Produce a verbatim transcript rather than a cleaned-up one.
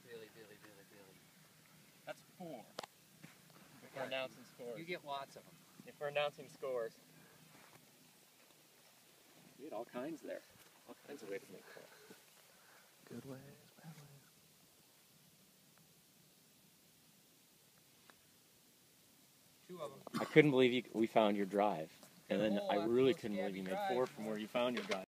Billy, Billy, Billy, Billy. That's four. If we're announcing scores. You get lots of them. If we're announcing scores. You get all kinds there. All kinds of ways to make calls. Good ways, bad ways. Two of them. I couldn't believe you, we found your drive. And then Oh, I that's really a couldn't believe you made drive. four from where you found your drive.